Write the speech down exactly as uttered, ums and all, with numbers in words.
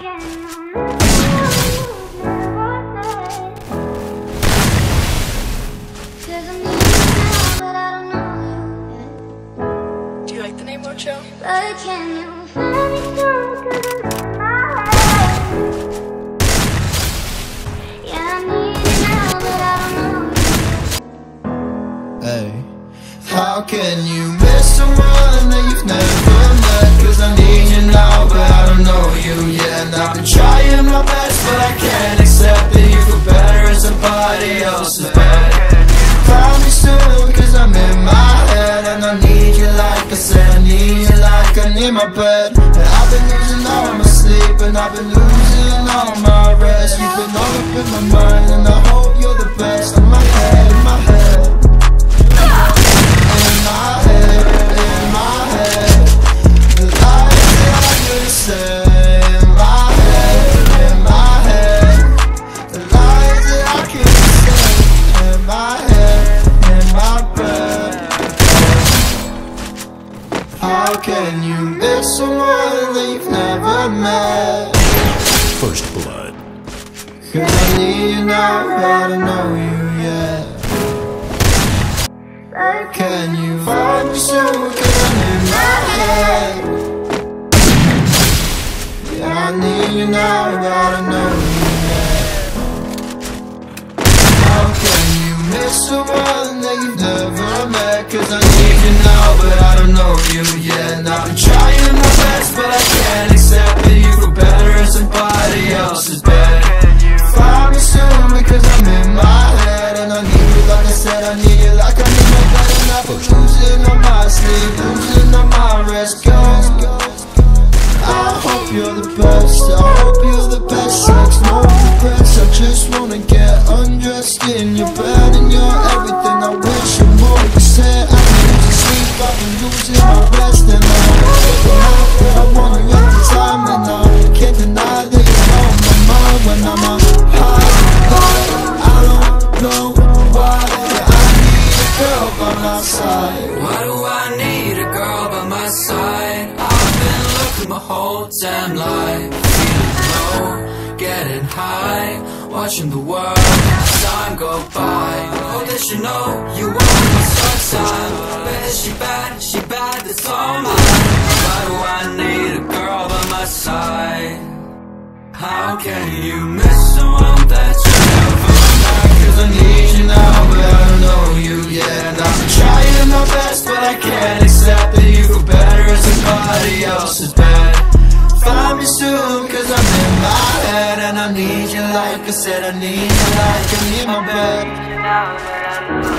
Do you like the name Luvjools? But can you find me through? 'Cause I'm in my head. Yeah, I need you now, but I don't know you. Hey, how can you miss someone that you've never met? 'Cause I need you now, but I don't know you yet. And I've been trying my best, but I can't accept that you feel better in somebody else's bed. Find me soon, 'cause I'm in my head. And I need you like I said, I need you like I need my bed. And I've been losing all my sleep, and I've been losing all my rest. You've been all up in my mind, and I hope you're the best. In my head, in my head, in my head, in my head. The lies that I could say. In my head, in my head. The lies that I could say. In my head, in my bed. How can you miss someone that you've never met? First blood. 'Cause I need you now, but I don't know you yet. Can you find me soon? 'Cause I'm in my head. Yeah, I need you now, but I don't know you yet. How can you miss someone that you've never met? 'Cause I need you now, but I don't know you yet. And I've been trying my best, but I can't accept that you feel better in somebody else's bed. Find me soon, because I'm in my head. And I need you like I said, I need you like I need my bed. And I've been losing on my sleep, losing on my rest. Go, I hope you're the best, I hope you're the best. Sex, no regrets, I just wanna get undressed in your bed. And you're everything I wish and more. You said I need to sleep, I've been losing my rest. And I'm waking up, but I wanna run the time. And I can't deny that you're on my mind when I'm on high. I don't know why, but I need a girl by my side. Why do I need a girl by my side? I've been looking my whole damn life, feeling low, getting high, watching the world as time go by. Hope that you know you want my sunshine. But is she bad? She bad, that's all mine. Why do I need a girl by my side? How can you miss someone that you never met? 'Cause I need you now, but I don't know you yet. And I'm trying my best, but I can't accept that you feel better in somebody else's bed. Find me soon, 'cause I'm in my head. And I need you like I said, I need you like I need my bed.